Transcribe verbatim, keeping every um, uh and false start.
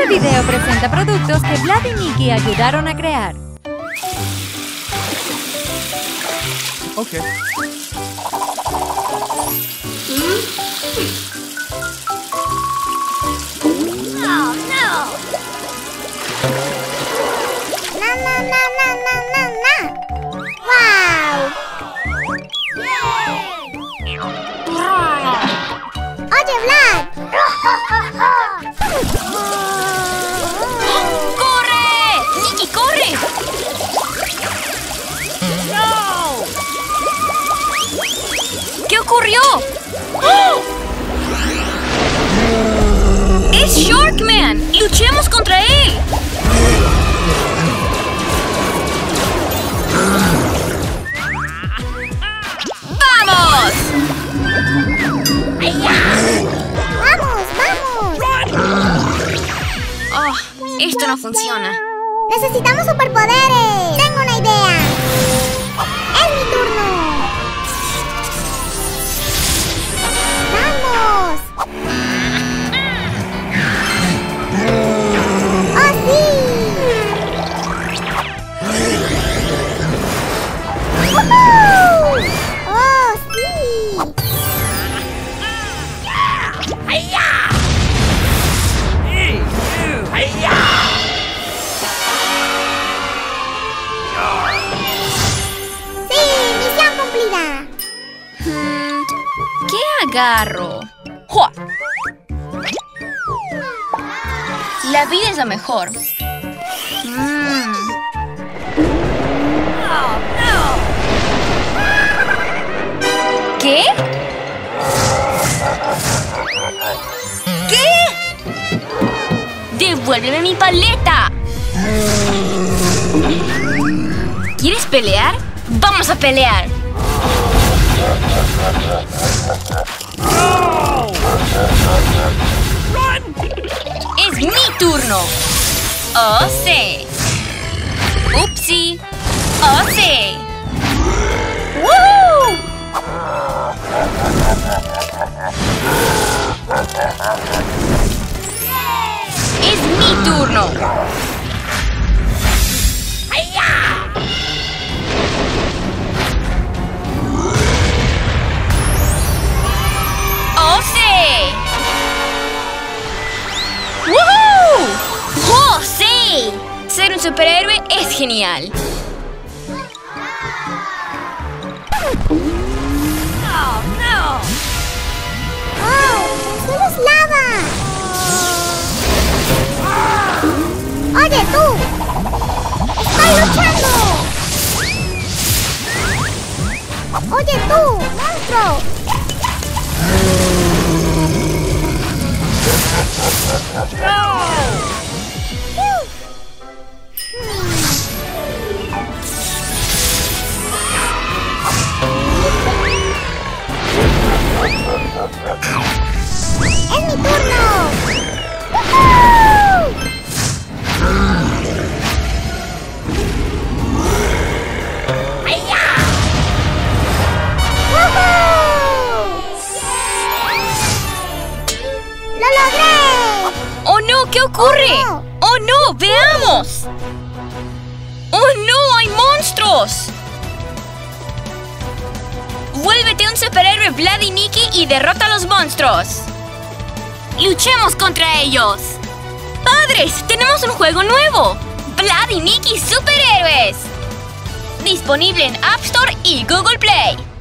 Este video presenta productos que Vlad y Nikki ayudaron a crear. Ok. Oh, no. Na, na, na, na, na, na, na. Wow. Oye, Vlad. ¡Corre! ¡Nikki, corre! No. ¿Qué ocurrió? ¡Oh! ¡Es Sharkman! ¡Luchemos contra él! ¡Vamos! ¡Vamos, vamos! Oh, esto no funciona. ¡Necesitamos superpoderes! ¡Tengo una idea! ¡Es mi turno! ¡Vamos! ¡Oh, sí! ¡Woohoo! ¡Oh, sí! ¡Sí! ¡Misión cumplida! Hmm, ¿qué agarro? ¡Jua! La vida es lo mejor. Mm. ¿Qué? ¿Qué? ¡Devuélveme mi paleta! ¿Quieres pelear? ¡Vamos a pelear! ¡Es mi turno! ¡Oh, sí! ¡Upsi! ¡Oh, sí! ¡Woo! ¡Es mi turno! ¡Oh, sí! ¡Woohoo! ¡Oh, sí! Ser un superhéroe es genial. ¡Oh, no! ¡Oh! ¡El suelo es lava! ¡Oye, tú! ¡Estoy luchando! ¡Oye, tú! ¡Monstruo! ¡Es mi turno! ¡Woohoo! ¡Woohoo! ¡Lo logré! ¡Oh, no! ¿Qué ocurre? Oh, no. ¡Oh, no! ¡Veamos! ¡Oh, no! ¡Hay monstruos! ¡Vuélvete un superhéroe Vlad y Nikki y derrota a los monstruos! ¡Luchemos contra ellos! ¡Padres! ¡Tenemos un juego nuevo! ¡Vlad y Nikki Superhéroes! Disponible en App Store y Google Play.